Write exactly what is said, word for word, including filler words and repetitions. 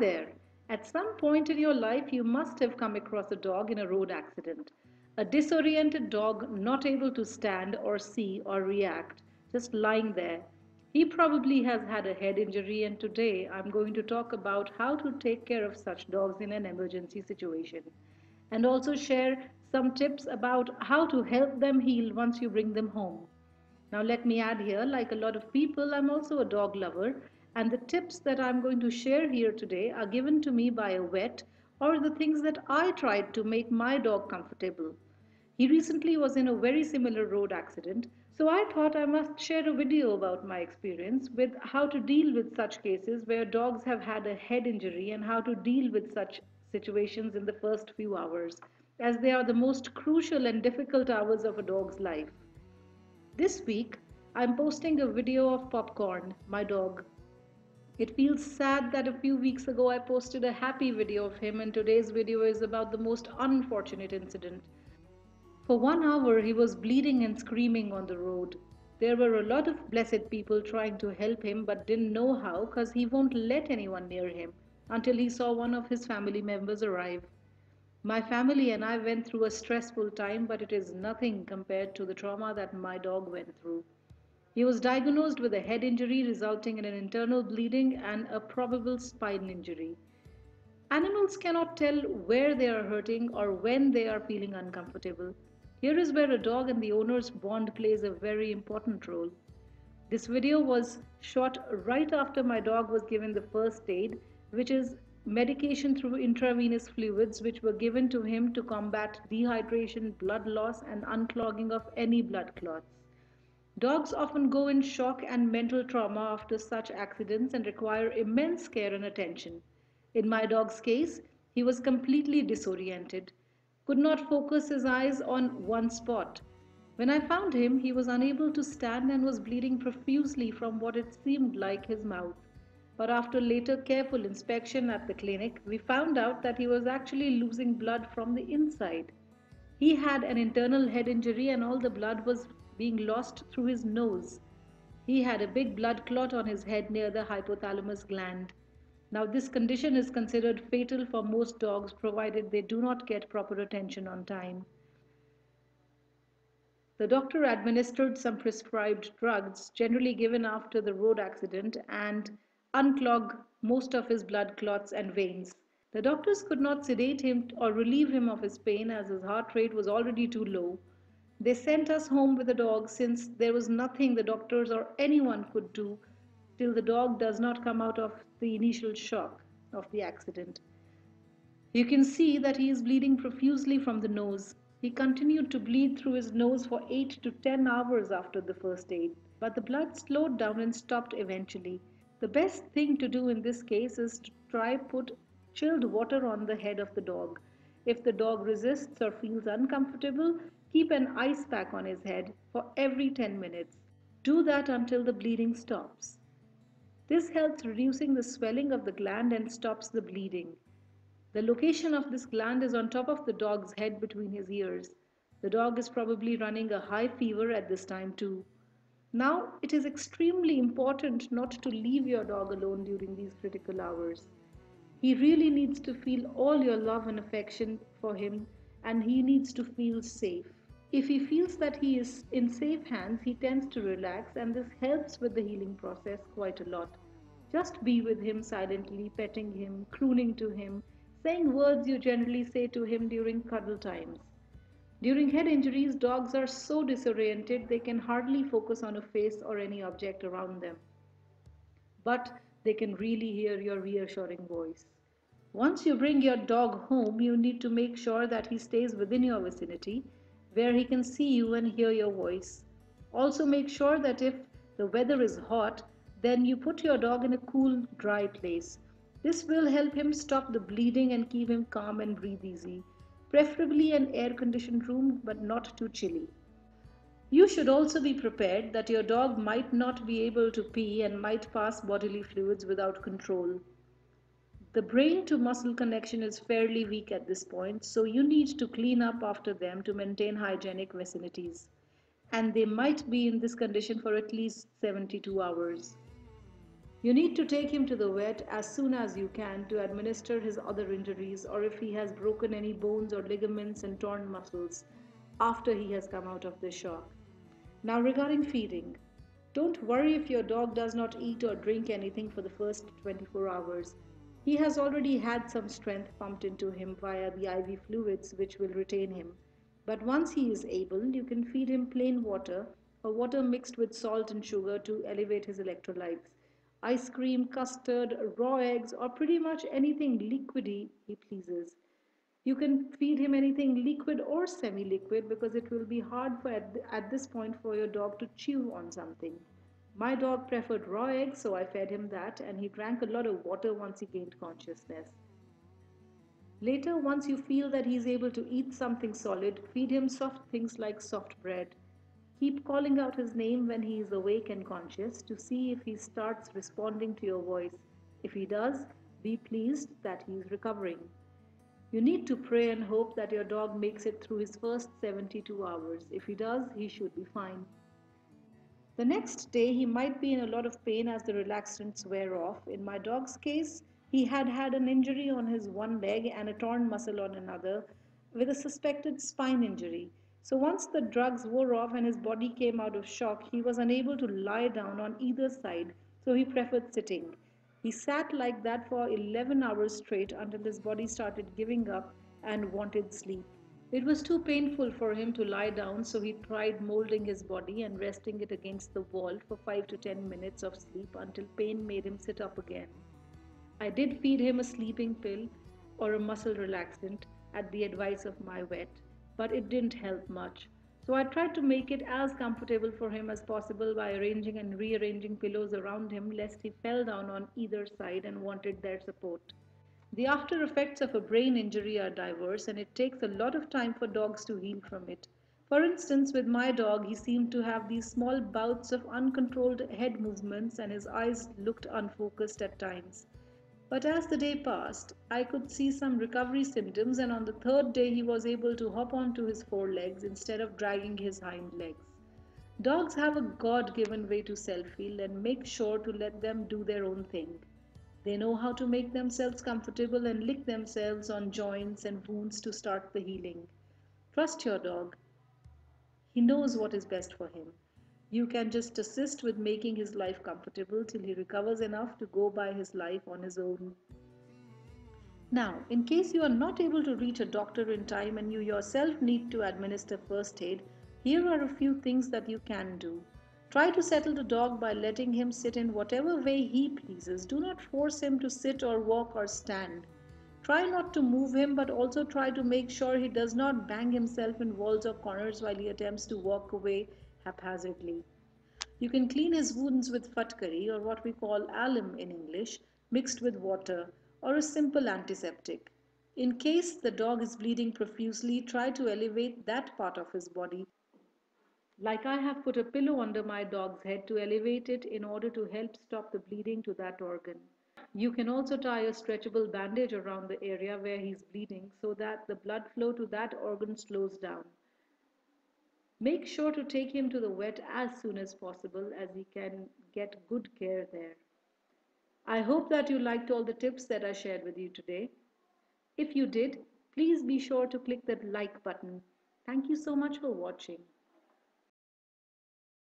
there! At some point in your life, you must have come across a dog in a road accident. A disoriented dog not able to stand or see or react, just lying there. He probably has had a head injury, and today I'm going to talk about how to take care of such dogs in an emergency situation and also share some tips about how to help them heal once you bring them home. Now, let me add here, like a lot of people, I'm also a dog lover, and the tips that I'm going to share here today are given to me by a vet or the things that I tried to make my dog comfortable. He recently was in a very similar road accident, so I thought I must share a video about my experience with how to deal with such cases where dogs have had a head injury and how to deal with such situations in the first few hours, as they are the most crucial and difficult hours of a dog's life. This week, I'm posting a video of Popcorn, my dog. It feels sad that a few weeks ago I posted a happy video of him, and today's video is about the most unfortunate incident. For one hour, he was bleeding and screaming on the road. There were a lot of blessed people trying to help him but didn't know how because he won't let anyone near him until he saw one of his family members arrive. My family and I went through a stressful time, but it is nothing compared to the trauma that my dog went through. He was diagnosed with a head injury resulting in an internal bleeding and a probable spine injury. Animals cannot tell where they are hurting or when they are feeling uncomfortable. Here is where a dog and the owner's bond plays a very important role. This video was shot right after my dog was given the first aid, which is medication through intravenous fluids which were given to him to combat dehydration, blood loss, and unclogging of any blood clots. Dogs often go in shock and mental trauma after such accidents and require immense care and attention. In my dog's case, he was completely disoriented, could not focus his eyes on one spot. When I found him, he was unable to stand and was bleeding profusely from what it seemed like his mouth. But after later careful inspection at the clinic, we found out that he was actually losing blood from the inside. He had an internal head injury and all the blood was being lost through his nose. He had a big blood clot on his head near the hypothalamus gland. Now, this condition is considered fatal for most dogs provided they do not get proper attention on time. The doctor administered some prescribed drugs, generally given after the road accident, and unclogged most of his blood clots and veins. The doctors could not sedate him or relieve him of his pain as his heart rate was already too low. They sent us home with the dog since there was nothing the doctors or anyone could do till the dog does not come out of the initial shock of the accident. You can see that he is bleeding profusely from the nose. He continued to bleed through his nose for eight to ten hours after the first aid, but the blood slowed down and stopped eventually. The best thing to do in this case is to try put chilled water on the head of the dog. If the dog resists or feels uncomfortable, keep an ice pack on his head for every ten minutes. Do that until the bleeding stops. This helps reducing the swelling of the gland and stops the bleeding. The location of this gland is on top of the dog's head between his ears. The dog is probably running a high fever at this time too. Now, it is extremely important not to leave your dog alone during these critical hours. He really needs to feel all your love and affection for him, and he needs to feel safe. If he feels that he is in safe hands, he tends to relax, and this helps with the healing process quite a lot. Just be with him silently, petting him, crooning to him, saying words you generally say to him during cuddle times. During head injuries, dogs are so disoriented they can hardly focus on a face or any object around them. But they can really hear your reassuring voice. Once you bring your dog home, you need to make sure that he stays within your vicinity, where he can see you and hear your voice. Also make sure that if the weather is hot, then you put your dog in a cool, dry place. This will help him stop the bleeding and keep him calm and breathe easy. Preferably an air-conditioned room, but not too chilly. You should also be prepared that your dog might not be able to pee and might pass bodily fluids without control. The brain to muscle connection is fairly weak at this point, so you need to clean up after them to maintain hygienic vicinities. And they might be in this condition for at least seventy-two hours. You need to take him to the vet as soon as you can to administer his other injuries or if he has broken any bones or ligaments and torn muscles after he has come out of the shock. Now, regarding feeding, don't worry if your dog does not eat or drink anything for the first twenty-four hours. He has already had some strength pumped into him via the I V fluids, which will retain him. But once he is able, you can feed him plain water or water mixed with salt and sugar to elevate his electrolytes. Ice cream, custard, raw eggs, or pretty much anything liquidy he pleases. You can feed him anything liquid or semi liquid because it will be hard for at, at this point for your dog to chew on something. My dog preferred raw eggs, so I fed him that, and he drank a lot of water once he gained consciousness. Later, once you feel that he is able to eat something solid, feed him soft things like soft bread. Keep calling out his name when he is awake and conscious to see if he starts responding to your voice. If he does, be pleased that he is recovering. You need to pray and hope that your dog makes it through his first seventy-two hours. If he does, he should be fine. The next day, he might be in a lot of pain as the relaxants wear off. In my dog's case, he had had an injury on his one leg and a torn muscle on another, with a suspected spine injury. So once the drugs wore off and his body came out of shock, he was unable to lie down on either side, so he preferred sitting. He sat like that for eleven hours straight until his body started giving up and wanted sleep. It was too painful for him to lie down, so he tried molding his body and resting it against the wall for five to ten minutes of sleep until pain made him sit up again. I did feed him a sleeping pill or a muscle relaxant at the advice of my vet, but it didn't help much. So I tried to make it as comfortable for him as possible by arranging and rearranging pillows around him lest he fell down on either side and wanted their support. The after effects of a brain injury are diverse and it takes a lot of time for dogs to heal from it. For instance, with my dog, he seemed to have these small bouts of uncontrolled head movements and his eyes looked unfocused at times. But as the day passed, I could see some recovery symptoms, and on the third day, he was able to hop onto his four legs instead of dragging his hind legs. Dogs have a God given way to self heal and make sure to let them do their own thing. They know how to make themselves comfortable and lick themselves on joints and wounds to start the healing. Trust your dog. He knows what is best for him. You can just assist with making his life comfortable till he recovers enough to go by his life on his own. Now, in case you are not able to reach a doctor in time and you yourself need to administer first aid, here are a few things that you can do. Try to settle the dog by letting him sit in whatever way he pleases. Do not force him to sit or walk or stand. Try not to move him, but also try to make sure he does not bang himself in walls or corners while he attempts to walk away haphazardly. You can clean his wounds with fatkari, or what we call alum in English, mixed with water, or a simple antiseptic. In case the dog is bleeding profusely, try to elevate that part of his body. Like I have put a pillow under my dog's head to elevate it in order to help stop the bleeding to that organ. You can also tie a stretchable bandage around the area where he's bleeding so that the blood flow to that organ slows down. Make sure to take him to the vet as soon as possible as he can get good care there. I hope that you liked all the tips that I shared with you today. If you did, please be sure to click that like button. Thank you so much for watching.